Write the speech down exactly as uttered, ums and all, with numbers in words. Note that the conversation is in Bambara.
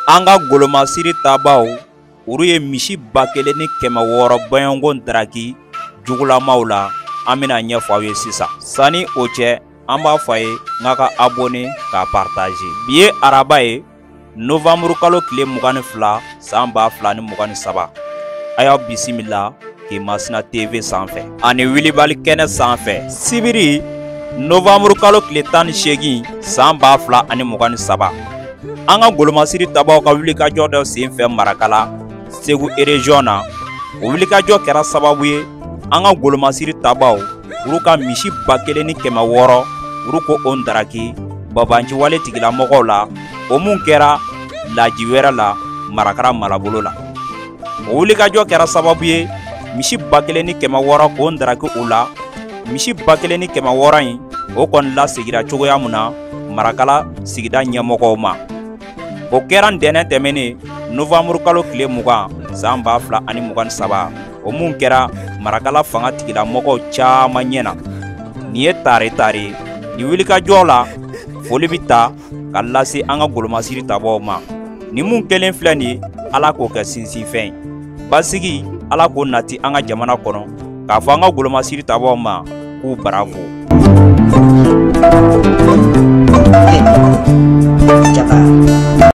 Anga golomasiri tabaw uru ye misi ba kelen ni kɛmɛ wɔɔrɔ bayangon daraki jugulamaw la an bɛna ɲɛfɔ aw ye sisan. Sani o cɛ an b'a fɔ a ye n ka abonné ka partager. Bi ye araba ye novembre kalo tile mugan ni fila san ba fila ni mugan ni saba. A y'aw bisimila Kemasina T V sanfɛ ani Wilibali kɛnɛ sanfɛ. Sibiri novembre kalo tile tan ni seegin san ba fila ani mugan ni saba. An ka golomasiri tabaw ka wulikajɔ dɔ senfɛ Marakala Segu region na. O wulikajɔ kɛra sababu ye an ka golomasiri tabaw uru ka misi ba kelen ni kɛmɛ wɔɔrɔ uru ko o daraki babanci wale tigilamɔgɔw la. O mun kɛra laji wɛrɛ la Marakala marabolo la. O wulikajɔ kɛra sababu ye misi ba kelen ni kɛmɛ wɔɔrɔ ko daraki o la. Misi ba kelen ni kɛmɛ wɔɔrɔ in o kɔni lasegira cogoya mun na Marakala sigida ɲɛmɔgɔw ma. O kɛra ntɛnɛn tɛmɛnen novembre kalo tile mugan san ba fila ani mugan ni saba. O mun kɛra Marakala fanga tigilamɔgɔw caman ɲɛna. Nin ye tare tare ni wulikajɔ la foli bi ta ka lase an ka golomasiri tabaw ma. Ni mun kelen filɛ nin ye Ala k'o kɛ sinsinfɛn ye. Basigi Ala k'o nati an ka jamana kɔnɔ k'a fɔ an ka golomasiri tabaw ma k'u bravo.